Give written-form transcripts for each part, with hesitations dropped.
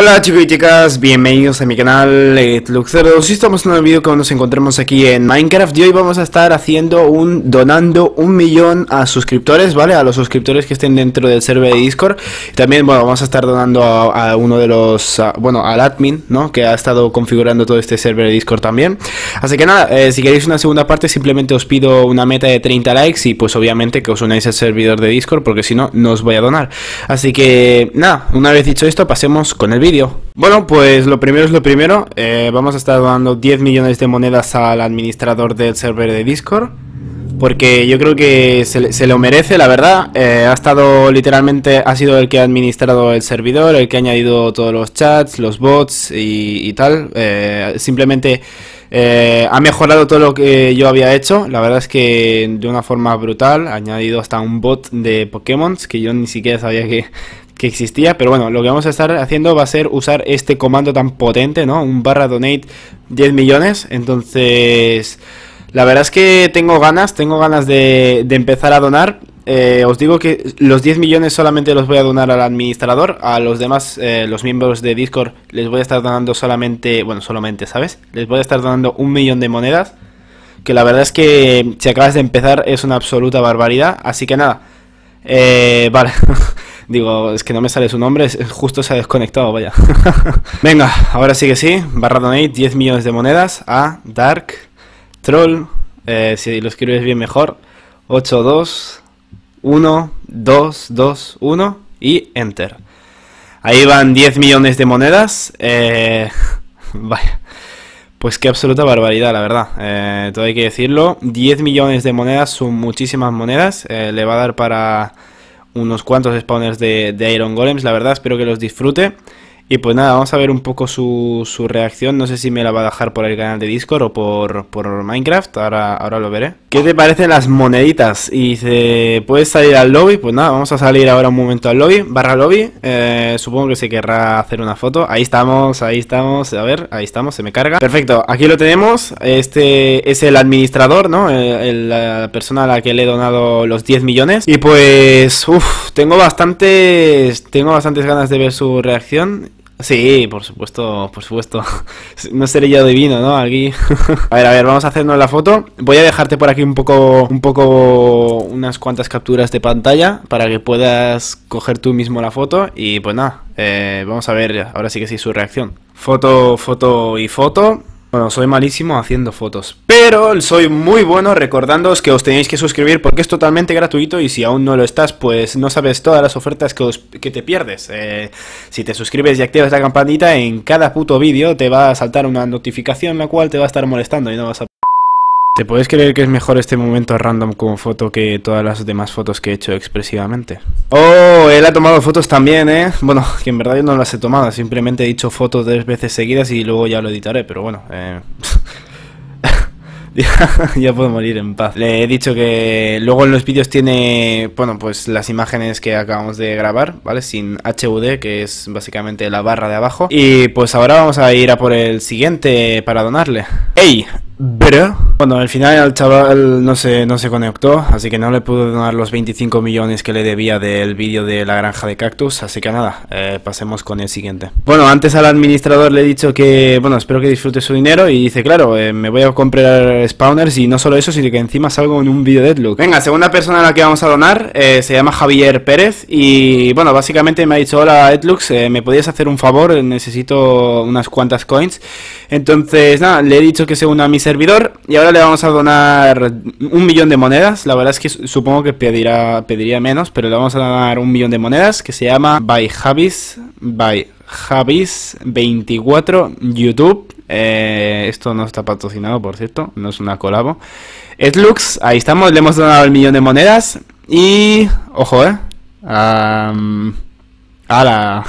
Hola chicos y chicas, bienvenidos a mi canal Luxerdos. Y estamos en un vídeo que nos encontramos aquí en Minecraft. Y hoy vamos a estar donando 1 millón a suscriptores, ¿vale? A los suscriptores que estén dentro del server de Discord. Y también, bueno, vamos a estar donando a uno de los, al admin, ¿no? Que ha estado configurando todo este server de Discord también. Así que nada, si queréis una segunda parte, simplemente os pido una meta de 30 likes. Y pues obviamente que os unáis al servidor de Discord, porque si no, no os voy a donar. Así que nada, una vez dicho esto, pasemos con el vídeo. Bueno, pues lo primero es lo primero. Vamos a estar dando 10 millones de monedas al administrador del server de Discord, porque yo creo que se lo merece, la verdad. Ha sido el que ha administrado el servidor, el que ha añadido todos los chats, los bots y tal. Simplemente ha mejorado todo lo que yo había hecho. La verdad es que de una forma brutal. Ha añadido hasta un bot de Pokémon que yo ni siquiera sabía que existía. Pero bueno, lo que vamos a estar haciendo va a ser usar este comando tan potente, ¿no? Un /donate 10 millones. Entonces, la verdad es que tengo ganas de empezar a donar. Os digo que los 10 millones solamente los voy a donar al administrador. A los demás, los miembros de Discord, les voy a estar donando solamente, ¿sabes? Les voy a estar donando 1 millón de monedas, que la verdad es que si acabas de empezar es una absoluta barbaridad. Así que nada, vale. Digo, es que no me sale su nombre, justo se ha desconectado, vaya. Venga, ahora sí que sí, /donate 10 millones de monedas a Dark Troll, si lo escribes bien mejor, 8212221 y Enter. Ahí van 10 millones de monedas, vaya, pues qué absoluta barbaridad, la verdad, todo hay que decirlo. 10 millones de monedas son muchísimas monedas, le va a dar para unos cuantos spawners de Iron Golems, la verdad. Espero que los disfrute. Y pues nada, vamos a ver un poco su reacción. No sé si me la va a dejar por el canal de Discord o por Minecraft. Ahora lo veré. ¿Qué te parecen las moneditas? Y dice, ¿puedes salir al lobby? Pues nada, vamos a salir ahora un momento al lobby. /lobby. Supongo que se querrá hacer una foto. Ahí estamos. A ver, ahí estamos, se me carga. Perfecto, aquí lo tenemos. Este es el administrador, ¿no? La persona a la que le he donado los 10 millones. Y pues, tengo bastantes ganas de ver su reacción. Sí, por supuesto. No seré yo divino, ¿no? Aquí. A ver, vamos a hacernos la foto. Voy a dejarte por aquí unas cuantas capturas de pantalla para que puedas coger tú mismo la foto. Y pues nada, vamos a ver ahora sí que sí su reacción. Foto y foto. Bueno, soy malísimo haciendo fotos, pero soy muy bueno recordándoos que os tenéis que suscribir porque es totalmente gratuito y si aún no lo estás, pues no sabes todas las ofertas que te pierdes. Si te suscribes y activas la campanita, en cada puto vídeo te va a saltar una notificación la cual te va a estar molestando y no vas a... ¿Te puedes creer que es mejor este momento random como foto que todas las demás fotos que he hecho expresivamente? Oh, él ha tomado fotos también, ¿eh? Bueno, que en verdad yo no las he tomado, simplemente he dicho fotos 3 veces seguidas y luego ya lo editaré, pero bueno, ya puedo morir en paz. Le he dicho que luego en los vídeos tiene, bueno, pues las imágenes que acabamos de grabar, ¿vale? Sin HUD, que es básicamente la barra de abajo. Y pues ahora vamos a ir a por el siguiente para donarle. ¡Ey! Bro. Bueno, al final el chaval no se conectó, así que no le pude donar los 25 millones que le debía del vídeo de la granja de cactus, así que nada, pasemos con el siguiente. Bueno, antes al administrador le he dicho que, bueno, espero que disfrute su dinero y dice, claro, me voy a comprar spawners y no solo eso, sino que encima salgo en un vídeo de Deadlock. Venga, segunda persona a la que vamos a donar, se llama Javier Pérez y, bueno, básicamente me ha dicho, hola Deadlock, ¿me podías hacer un favor? Necesito unas cuantas coins. Entonces, nada, le he dicho que se una a mi servidor y ahora le vamos a donar 1 millón de monedas. La verdad es que supongo que pediría menos, pero le vamos a donar 1 millón de monedas, que se llama by Javis 24 YouTube. Esto no está patrocinado, por cierto, no es una colabo. Edlux, ahí estamos, le hemos donado 1 millón de monedas y... ojo, ¡Hala!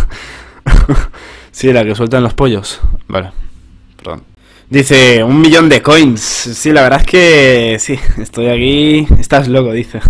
Sí, la que sueltan los pollos. Vale, perdón. Dice, 1 millón de coins. Sí, la verdad es que sí, estoy aquí. Estás loco, dice.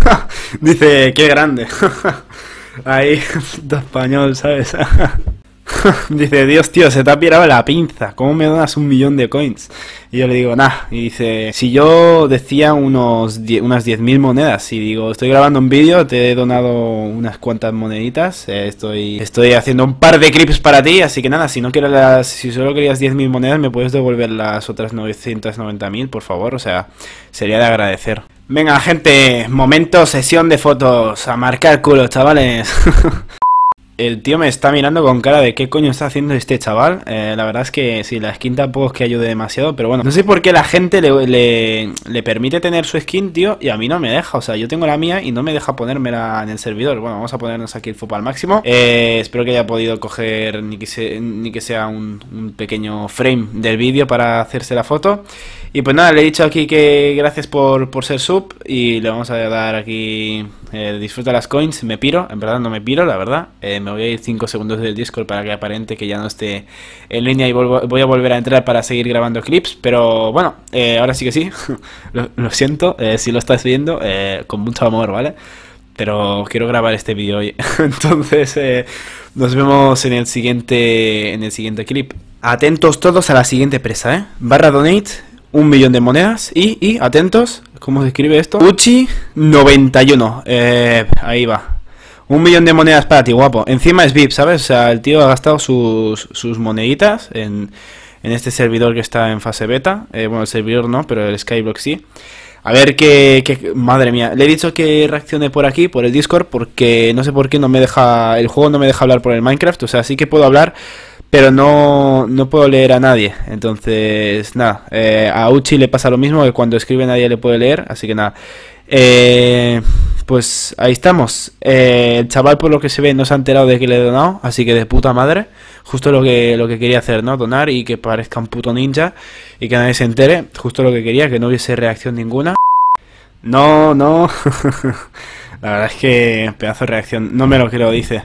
Dice, qué grande. Ahí, puto español, ¿sabes? Dice, Dios, tío, se te ha pirado la pinza. ¿Cómo me donas 1 millón de coins? Y yo le digo, nah. Y dice, si yo decía unas 10.000 monedas. Y digo, estoy grabando un vídeo, te he donado unas cuantas moneditas. Estoy haciendo un par de clips para ti. Así que nada, si no quieres si solo querías 10.000 monedas, me puedes devolver las otras 990.000, por favor. O sea, sería de agradecer. Venga, gente, momento, sesión de fotos. A marcar culo, chavales. El tío me está mirando con cara de qué coño está haciendo este chaval. La verdad es que sí, la skin tampoco es que ayude demasiado, pero bueno. No sé por qué la gente le permite tener su skin, tío, y a mí no me deja. O sea, yo tengo la mía y no me deja ponérmela en el servidor. Bueno, vamos a ponernos aquí el FUP al máximo. Espero que haya podido coger ni que sea un pequeño frame del vídeo para hacerse la foto. Y pues nada, le he dicho aquí que gracias por ser sub y le vamos a dar aquí disfruta las coins, me piro, en verdad no me piro, la verdad. Me voy a ir 5 segundos del Discord para que aparente que ya no esté en línea y voy a volver a entrar para seguir grabando clips. Pero bueno, ahora sí que sí, lo siento, si lo estás viendo, con mucho amor, ¿vale? Pero quiero grabar este vídeo hoy. Entonces nos vemos en el siguiente clip. Atentos todos a la siguiente presa, ¿eh? /donate 1 millón de monedas y atentos, ¿cómo se escribe esto? Uchi91, ahí va. 1 millón de monedas para ti, guapo. Encima es VIP, ¿sabes? O sea, el tío ha gastado sus moneditas en este servidor que está en fase beta. Bueno, el servidor no, pero el Skyblock sí. A ver madre mía, le he dicho que reaccione por aquí, por el Discord, porque no sé por qué no me deja, el juego no me deja hablar por el Minecraft. O sea, sí que puedo hablar, pero no puedo leer a nadie. Entonces, nada, a Uchi le pasa lo mismo, que cuando escribe nadie le puede leer. Así que nada, pues ahí estamos. El chaval, por lo que se ve, no se ha enterado de que le he donado, así que de puta madre. Justo lo que quería hacer, ¿no? Donar y que parezca un puto ninja y que nadie se entere. Justo lo que quería, que no hubiese reacción ninguna. No. La verdad es que pedazo de reacción. No me lo creo, dice.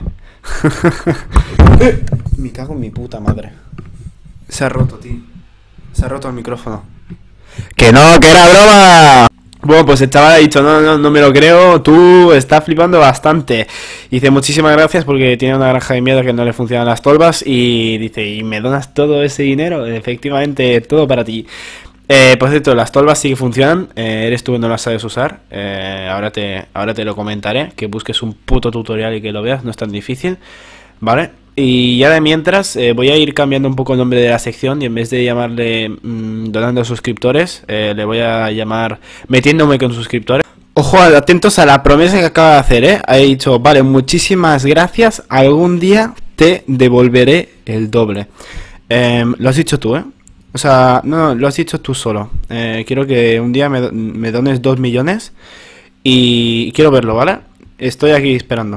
Me cago en mi puta madre. Se ha roto, tío. Se ha roto el micrófono. ¡Que no, que era broma! Bueno, pues el chaval ha dicho, no me lo creo, tú estás flipando bastante. Dice, muchísimas gracias porque tiene una granja de mierda que no le funcionan las tolvas. Y dice, ¿y me donas todo ese dinero? Efectivamente, todo para ti. Por cierto, las tolvas sí que funcionan, eres tú que no las sabes usar. Ahora te lo comentaré, que busques un puto tutorial y que lo veas, no es tan difícil, ¿vale? Y ya de mientras voy a ir cambiando un poco el nombre de la sección y en vez de llamarle donando suscriptores, le voy a llamar metiéndome con suscriptores. Ojo, atentos a la promesa que acaba de hacer, ¿eh? Ha dicho, vale, muchísimas gracias, algún día te devolveré el doble. Lo has dicho tú, ¿eh? O sea, no, lo has dicho tú solo. Quiero que un día me dones 2 millones y quiero verlo, ¿vale? Estoy aquí esperando.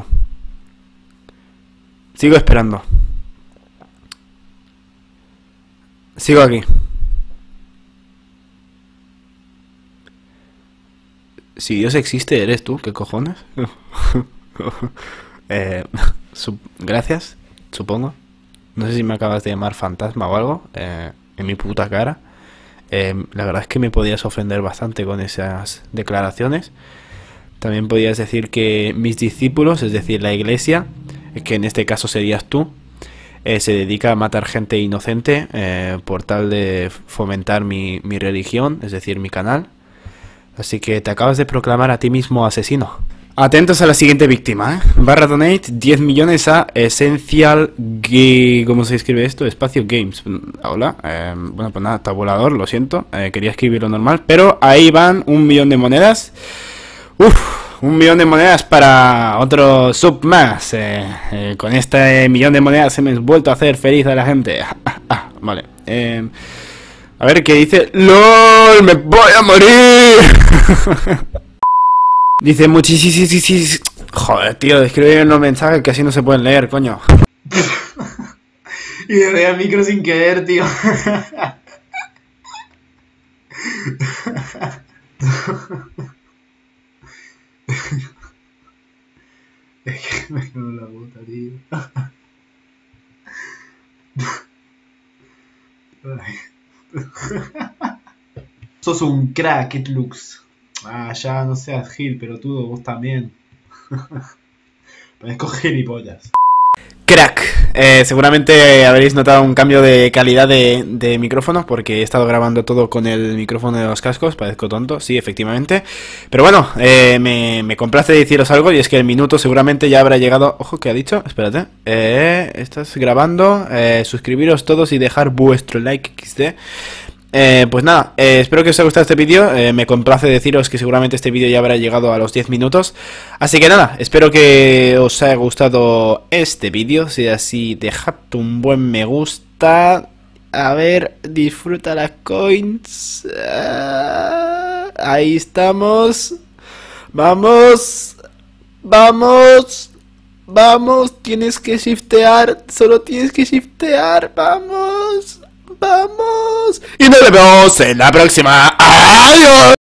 Sigo esperando. Sigo aquí. Si Dios existe, eres tú, ¿qué cojones? Gracias, supongo. No sé si me acabas de llamar fantasma o algo, en mi puta cara. La verdad es que me podías ofender bastante con esas declaraciones. También podías decir que mis discípulos, es decir, la iglesia, que en este caso serías tú, se dedica a matar gente inocente por tal de fomentar mi religión, es decir, mi canal. Así que te acabas de proclamar a ti mismo asesino. Atentos a la siguiente víctima, ¿eh? /donate 10 millones a Essential ¿cómo se escribe esto? Espacio Games. Hola. Bueno, pues nada, tabulador, lo siento. Quería escribirlo normal, pero ahí van 1 millón de monedas. Uf, 1 millón de monedas para otro sub más. Con este 1 millón de monedas hemos vuelto a hacer feliz a la gente. Vale. A ver qué dice. ¡LOL! ¡Me voy a morir! Dice muchísimo. Joder, tío, escribe los mensajes que así no se pueden leer, coño. Y le doy al micro sin querer, tío. Es que me quedo en la puta, tío. Sos un crack, it looks. Ah, ya no seas Gil, pero tú, vos también. Parezco gilipollas. Crack, seguramente habréis notado un cambio de calidad de micrófono porque he estado grabando todo con el micrófono de los cascos, parezco tonto, sí, efectivamente. Pero bueno, me complace deciros algo y es que el minuto seguramente ya habrá llegado... Ojo, ¿qué ha dicho? Espérate. Estás grabando, suscribiros todos y dejar vuestro like XD. Pues nada, espero que os haya gustado este vídeo. Me complace deciros que seguramente este vídeo ya habrá llegado a los 10 minutos. Así que nada, espero que os haya gustado este vídeo. Si es así, dejad un buen me gusta. A ver, disfruta las coins. Ahí estamos. Vamos. Vamos. Vamos, tienes que shiftear. Solo tienes que shiftear. Vamos. Vamos. Y nos vemos en la próxima. ¡Adiós!